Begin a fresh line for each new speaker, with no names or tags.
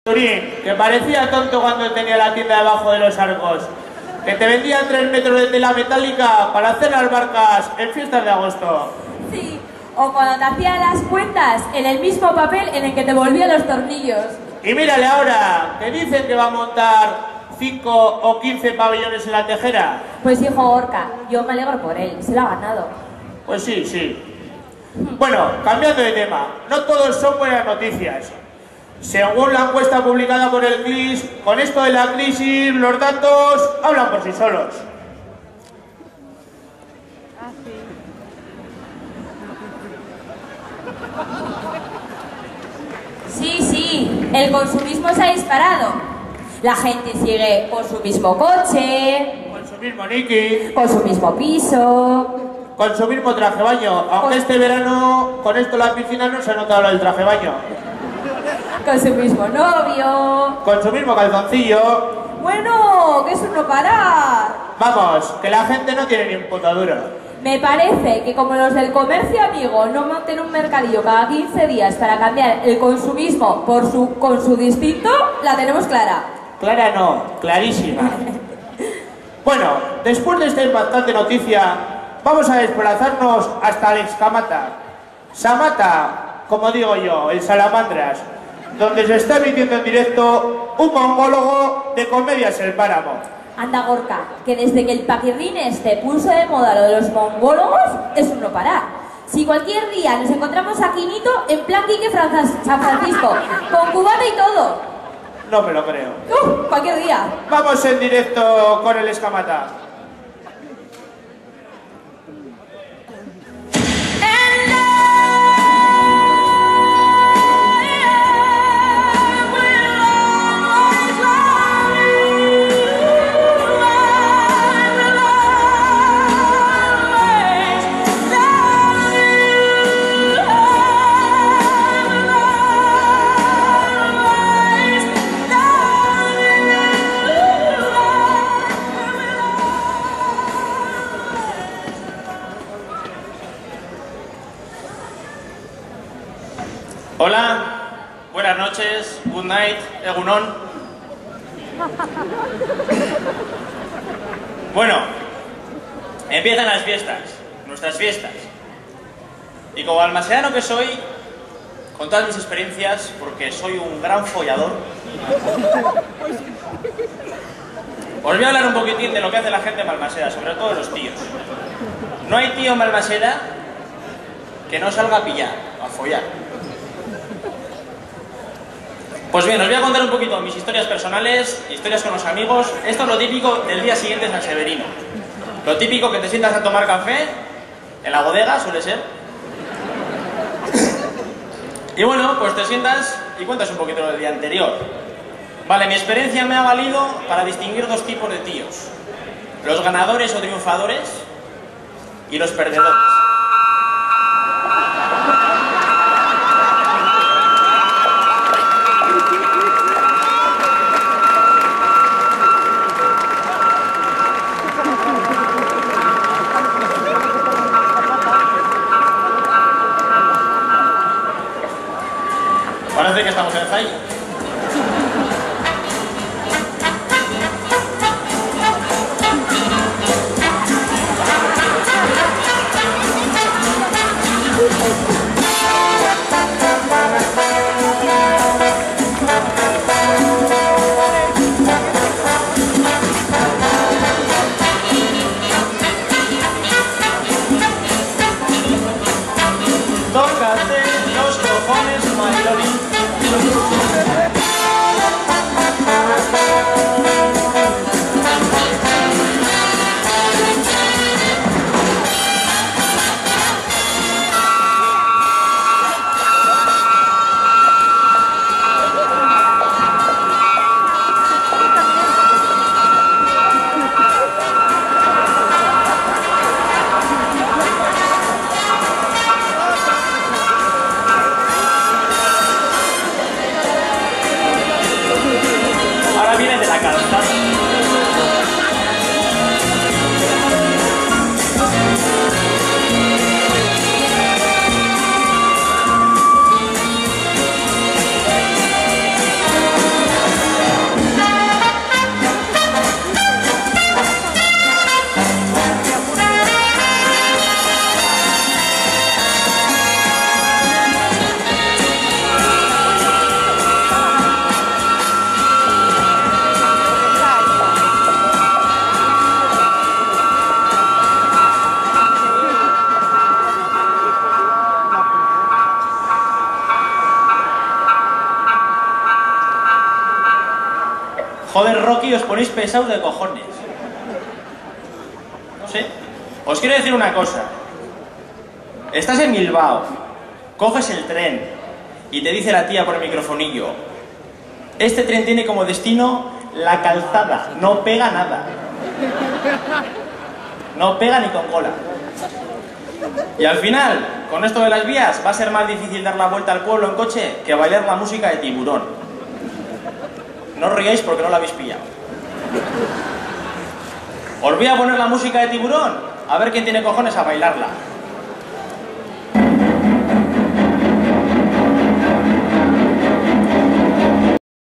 Turín, que parecía tonto cuando tenía la tienda debajo de los arcos, que te vendía 3 metros de tela metálica para hacer las barcas en fiestas de agosto.
Sí, o cuando te hacía las cuentas en el mismo papel en el que te volvía los tornillos.
Y mírale ahora, que dicen que va a montar 5 o 15 pabellones en la Tejera.
Pues hijo Gorka, yo me alegro por él, se lo ha ganado.
Pues sí, sí. Bueno, cambiando de tema, no todos son buenas noticias. Según la encuesta publicada por el CLIS, con esto de la crisis, los datos hablan por sí solos.
Sí, el consumismo se ha disparado. La gente sigue con su mismo coche,
Con su mismo Niki,
con su mismo piso,
con su mismo traje de baño. Aunque este verano, con esto la piscina no se ha notado lo del traje de baño.
con su mismo novio.
Con su mismo calzoncillo.
Bueno, que eso no parar.
Vamos, que la gente no tiene ni un puto duro.
Me parece que como los del comercio amigo no monten un mercadillo cada 15 días para cambiar el consumismo con su distinto, la tenemos clara.
Clara no, clarísima. Bueno, después de esta impactante noticia, vamos a desplazarnos hasta el Exkamata. Samata, como digo yo, el Salamandras, donde se está emitiendo en directo un mongólogo de Comedias El Páramo.
Anda Gorka, que desde que el paquirrín este puso de moda lo de los mongólogos, es un no parar. Si cualquier día nos encontramos a Quinito en plan Quique San Francisco, con cubata y todo.
No me lo creo.
Cualquier día.
Vamos en directo con el Exkamata.
Hola, buenas noches, good night, egunon. Bueno, empiezan las fiestas, nuestras fiestas. Y como almaceano que soy, con todas mis experiencias, porque soy un gran follador, os voy a hablar un poquitín de lo que hace la gente en Balmaseda, sobre todo los tíos. No hay tío en Balmaseda que no salga a pillar, a follar. Pues bien, os voy a contar un poquito mis historias personales, historias con los amigos. Esto es lo típico del día siguiente de San Severino. Lo típico que te sientas a tomar café, en la bodega suele ser. Y bueno, pues te sientas y cuentas un poquito del día anterior. Vale, mi experiencia me ha valido para distinguir dos tipos de tíos. Los ganadores o triunfadores y los perdedores. Parece que estamos en ensayo. Joder, Rocky, os ponéis pesados de cojones. No sé. Os quiero decir una cosa. Estás en Bilbao, coges el tren y te dice la tía por el microfonillo: este tren tiene como destino La Calzada, no pega nada. No pega ni con cola. Y al final, con esto de las vías, va a ser más difícil dar la vuelta al pueblo en coche que bailar la música de Tiburón. No os riáis porque no la habéis pillado. Os voy a poner la música de Tiburón, a ver quién tiene cojones a bailarla.